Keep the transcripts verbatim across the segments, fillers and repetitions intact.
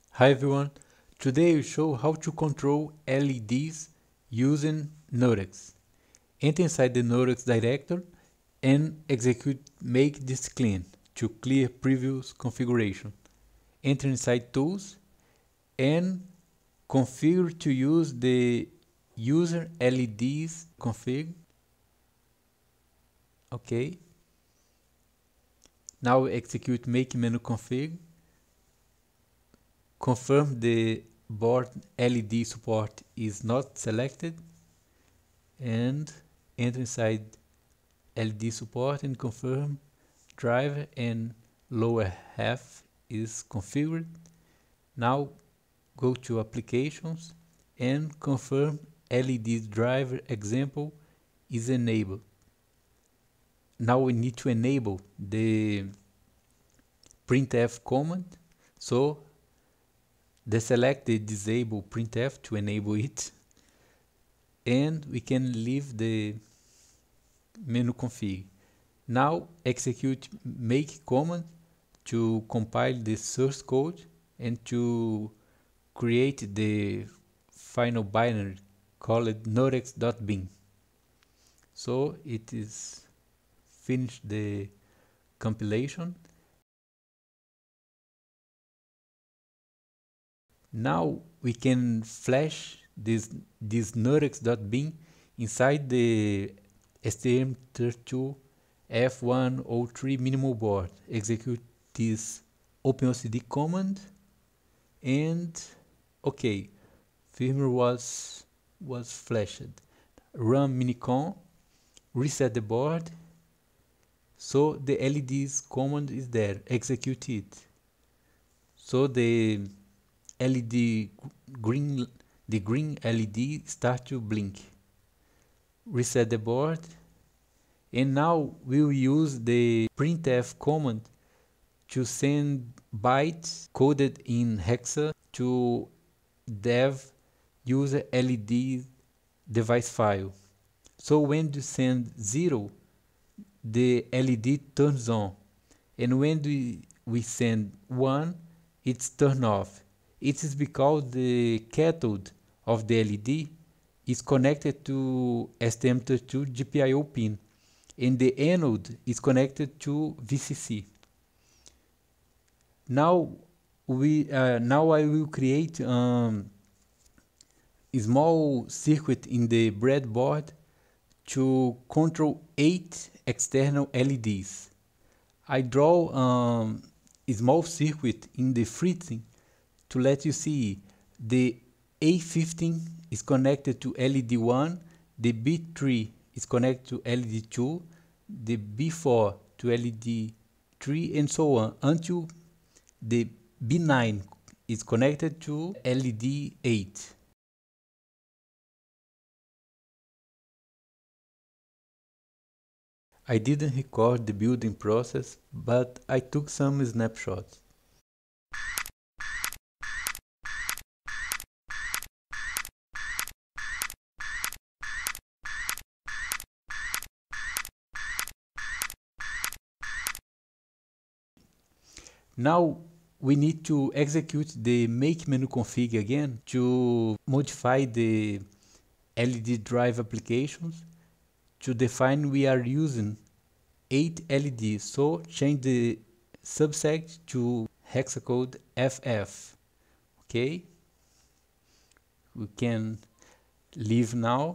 Hi everyone, today I show how to control L E Ds using NuttX. Enter inside the NuttX directory and execute make this clean to clear previous configuration. Enter inside tools and configure to use the user L E Ds config. Okay. Now execute make menu config. Confirm the board L E D support is not selected and enter inside L E D support and confirm driver and lower half is configured. Now go to applications and confirm L E D driver example is enabled. Now we need to enable the printf command, so deselect the disable printf to enable it, and we can leave the menu config. Now execute make command to compile the source code and to create the final binary called NuttX.bin. So it is finished the compilation. Now we can flash this this NuttX.bin inside the S T M thirty-two F one oh three minimal board. Execute this OpenOCD command and okay, firmware was was flashed. Run minicon, reset the board. So the L E Ds command is there. Execute it. So the L E D green, the green L E D start to blink. Reset the board, and now we'll use the printf command to send bytes coded in hexa to dev user L E D device file. So when you send zero, the L E D turns on, and when we, we send one, it's turned off. It is because the cathode of the L E D is connected to S T M thirty-two G P I O pin, and the anode is connected to V C C. Now we uh, now I will create um, a small circuit in the breadboard to control eight external L E Ds. I draw um, a small circuit in the freezing to let you see the A fifteen is connected to L E D one, the B three is connected to L E D two, the B four to L E D three, and so on until the B nine is connected to L E D eight. I didn't record the building process, but I took some snapshots. Now we need to execute the make menu config again to modify the L E D drive applications. To define we are using eight L E Ds, so change the subsect to hexacode F F. Okay, we can leave now.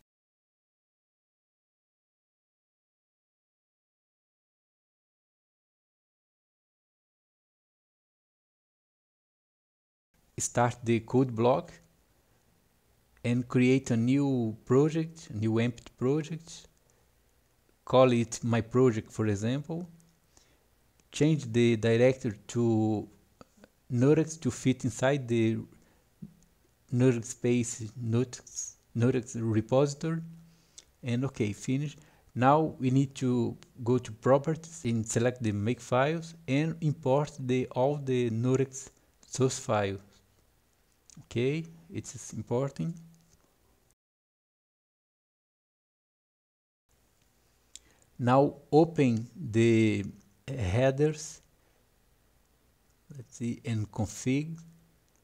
Start the code block and create a new project, a new empty project. Call it my project, for example. Change the directory to NuttX to fit inside the NuttX space NuttX, NuttX repository. And okay, finish. Now we need to go to properties and select the make files and import the all the NuttX source files. Okay, it's importing. Now open the headers, let's see, and config.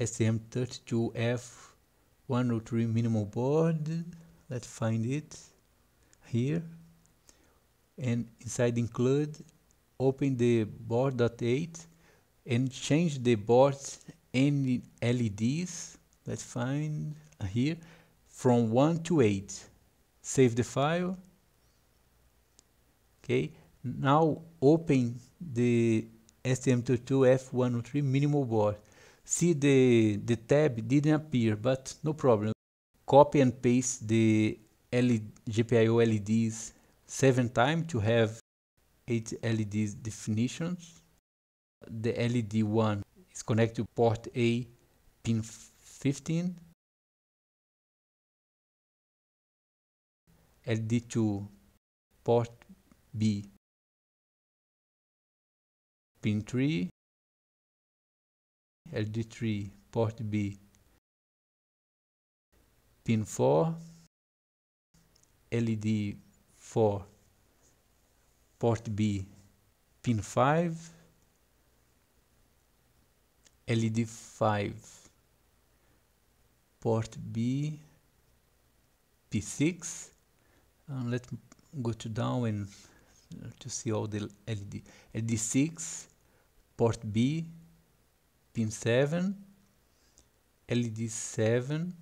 S T M thirty-two F one oh three minimal board. Let's find it here, and inside include, open the board dot eight and change the board's N L E Ds. Let's find here from one to eight. Save the file. Okay, now open the S T M thirty-two F one oh three minimal board. See, the the tab didn't appear, but no problem. Copy and paste the L E D, G P I O L E Ds seven times to have eight L E Ds definitions. The L E D one is connected to port A, pin fifteen. L E D two, port B, pin three. L E D three, port B, pin four. L E D four, port B, pin five. L E D five, port B, P six. Uh, let's go to down and uh, to see all the L E D. L E D six, port B, pin seven. L E D seven,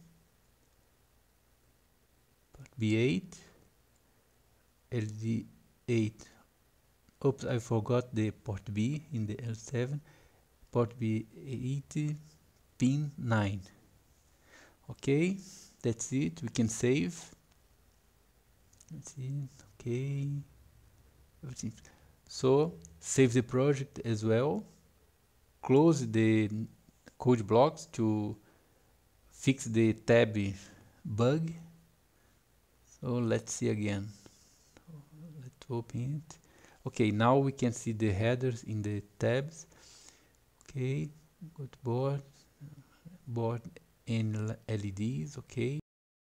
port B eight. L E D eight. Oops, I forgot the port B in the L seven. Port B eight, pin nine. Okay, that's it. We can save. That's it. Okay. Everything. So save the project as well. Close the code blocks to fix the tab bug. So let's see again. Let's open it. Okay, now we can see the headers in the tabs. Okay, go to board, board and L E Ds. Okay.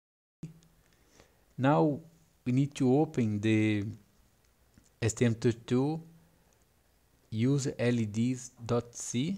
Now we need to open the S T M thirty-two user L E Ds dot C.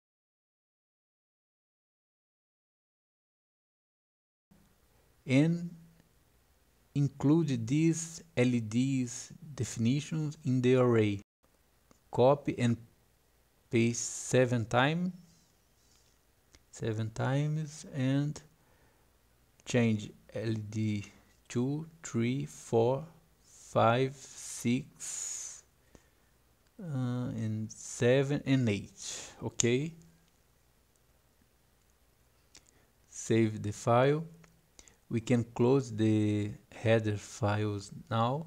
And include these L E Ds definitions in the array. Copy and paste seven times. Seven times and change L E D two, three, four, five, six, uh, and seven and eight. Okay. Save the file. We can close the header files now.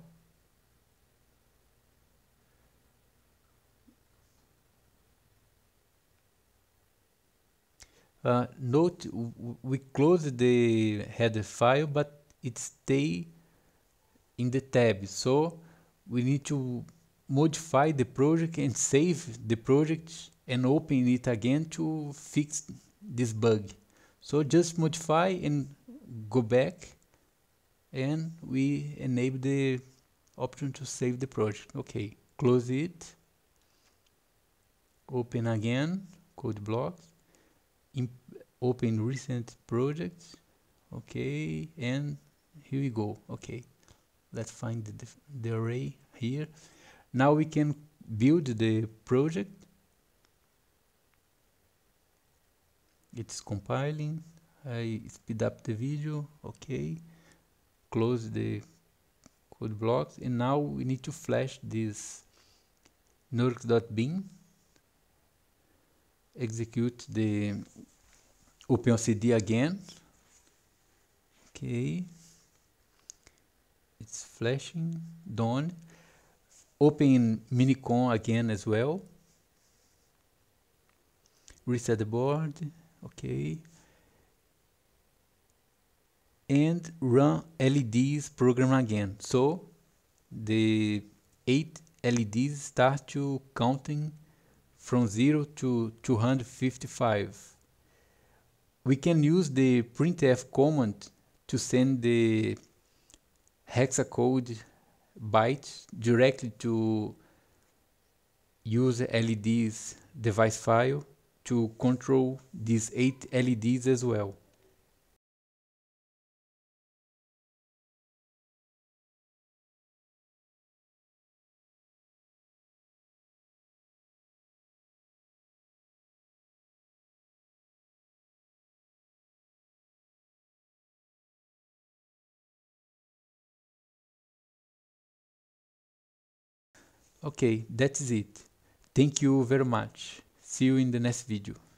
Uh, note, we close the header file, but it stay in the tab. So we need to modify the project and save the project and open it again to fix this bug. So just modify and go back, and we enable the option to save the project. Okay, close it, open again, code blocks, open recent projects. Okay, and here we go. Okay, let's find the, the array here. Now we can build the project. It's compiling. I speed up the video. Okay, close the code blocks, and now we need to flash this NuttX.bin. Execute the OpenLCD again. Okay, it's flashing. Done. Open Minicon again as well. Reset the board. Okay. And run L E Ds program again. So the eight L E Ds start to counting from zero to two hundred fifty-five. We can use the printf command to send the hexacode bytes directly to user L E Ds device file. to control these eight L E Ds as well. Okay, that's it. Thank you very much. See you in the next video.